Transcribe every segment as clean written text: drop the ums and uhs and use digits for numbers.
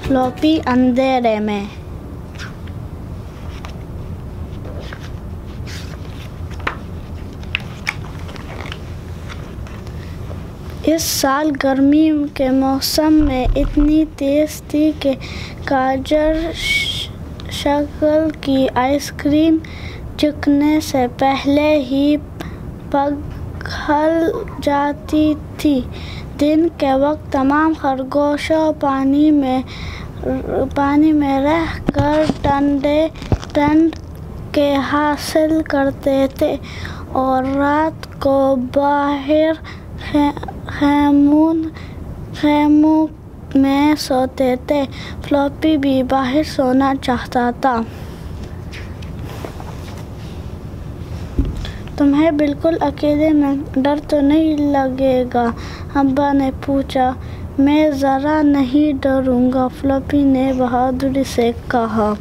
Floppy अंधेरे में। इस साल गर्मी के मौसम में इतनी तेज थी कि गाजर शक्ल की आइसक्रीम चखने से पहले ही पिघल जाती थी। दिन के वक्त तमाम खरगोशों पानी में रह कर ठंड के हासिल करते थे और रात को बाहर खैमों में सोते थे। फ्लॉपी भी बाहर सोना चाहता था। तुम्हें बिल्कुल अकेले में डर तो नहीं लगेगा? अब्बा ने पूछा। मैं ज़रा नहीं डरूंगा, फ्लॉपी ने बहादुरी से कहा।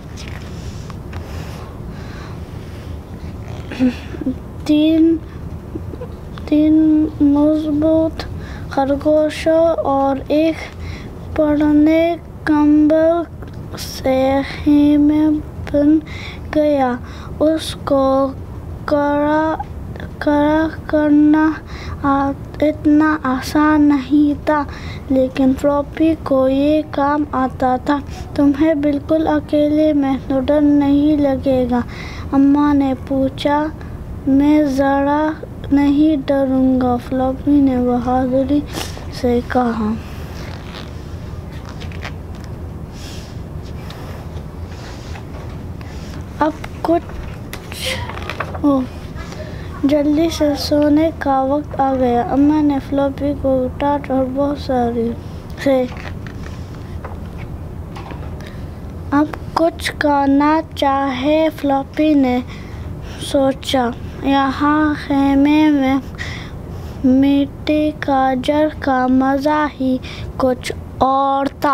तीन मजबूत खरगोशों और एक पड़ने कंबल से खेमे बन गया। उसको कड़ा करना इतना आसान नहीं था, लेकिन फ्लॉपी को ये काम आता था। तुम्हें बिल्कुल अकेले में तो डर नहीं लगेगा? अम्मा ने पूछा। मैं ज़रा नहीं डरूंगा, फ्लॉपी ने बहादुरी से कहा। अब जल्दी से सोने का वक्त आ गया। अम्मा ने फ्लॉपी को डांट और बहुत सारी से अब कुछ करना चाहे, फ्लॉपी ने सोचा। यहाँ खेमे में मीठी गाजर का मज़ा ही कुछ और था।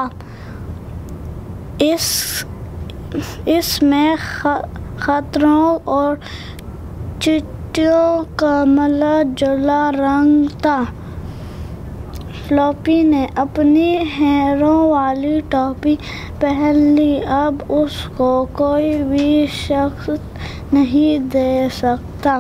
इसमें खतरों और चिट्टियों का मिला जुला रंग था। फ्लॉपी ने अपनी हेरों वाली टोपी पहन ली। अब उसको कोई भी शख्स नहीं दे सकता।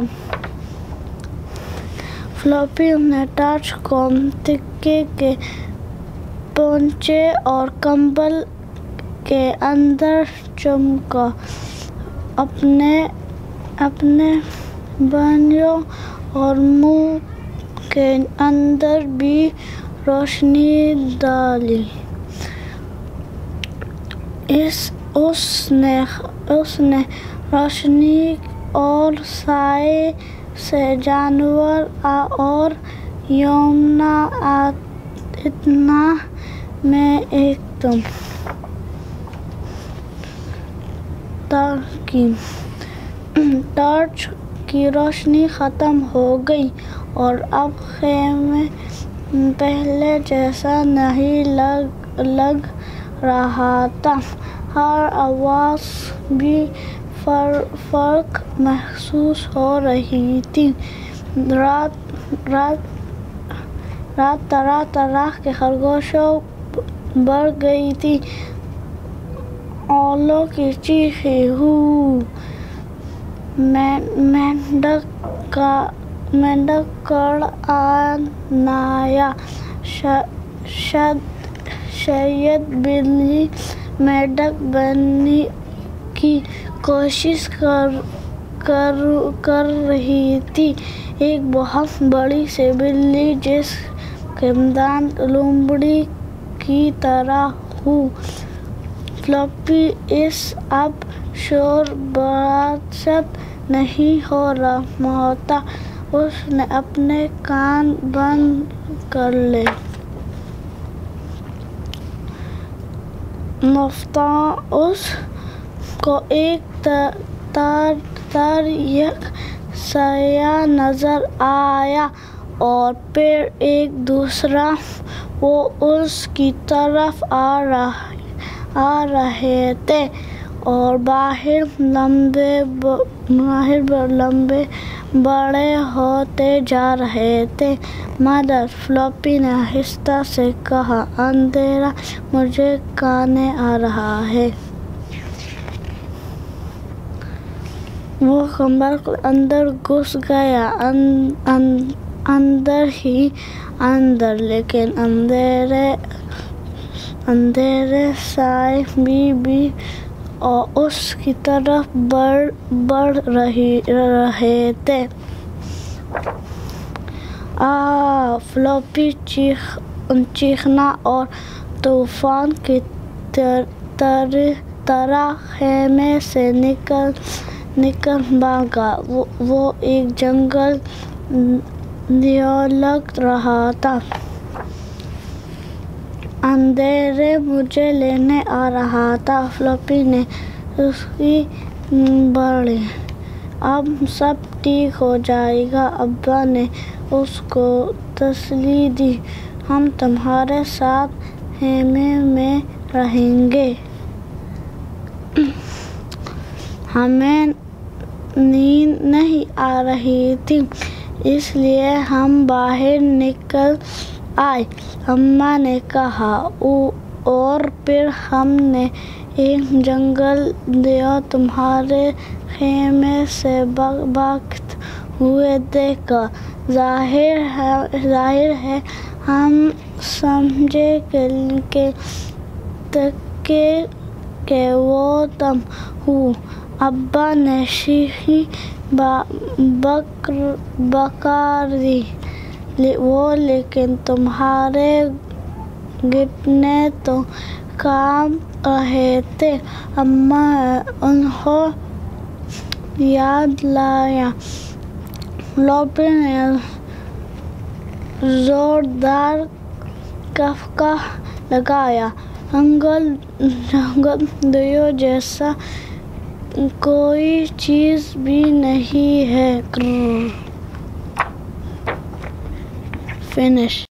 फ्लॉपी ने टॉर्च को तिक्के के पोंचे और कंबल के अंदर चमका। अपने बानियों और मुंह के अंदर भी रोशनी डाली। उसने रोशनी और साए से जानवर और यमुना इतना में एकदम टॉर्च की रोशनी ख़त्म हो गई और अब खेमे पहले जैसा नहीं लग रहा था। हर आवाज़ भी फर्क महसूस हो रही थी। रात तरह के खरगोशों बढ़ गई थी। औलों की चीखें, हू, मेंढक कड़ानाया, शायद बिल्ली मेंढक बनने की कोशिश कर रही थी। एक बहुत बड़ी सी बिल्ली जिसके दांत लोमड़ी की तरह हो। फ्लॉपी अब शोर बरामद नहीं हो रहा होता। उसने अपने कान बंद कर ले। मुफ्ता उसको एक तारीख साया नजर आया और फिर एक दूसरा वो उसकी तरफ आ रहे थे और बाहर लंबे بڑے ہوتے جا رہے تھے۔ مدر فلوپی نے آہستہ سے کہا، اندھیرا مجھے کھانے آ رہا ہے۔ وہ کمبل اندر گھس گیا، اندر ہی اندر، لیکن اندھیرے سائے بھی اس کی طرف بڑھ رہے تھے۔ فلوپی چیخنا اور طوفان کی طرح خیمے سے نکل بھاگا۔ وہ ایک جنگل لگ رہا تھا۔ اندھیرا مجھے لینے آ رہا تھا، فلوپی نے اس کی بڑھی۔ اب سب ٹھیک ہو جائے گا، ابا نے اس کو تسلی دی۔ ہم تمہارے ساتھ خیمے میں رہیں گے۔ ہمیں نیند نہیں آ رہی تھی، اس لیے ہم باہر نکل آئے، اماں نے کہا، اور پھر ہم نے ایک جنگل دیو تمہارے خیمے سے بھاگتے ہوئے دیکھا۔ ظاہر ہے ہم سمجھے کہ وہ تم ہو۔ ابا نے شیخی بکار دی، لیکن تمہارے گھٹنے تو کانپ رہے تھے۔ اماں نے انہیں یاد دلایا۔ فلوپی نے زوردار کہکہا لگایا، جنگل دیو جیسا کوئی چیز بھی نہیں ہے۔ فنش۔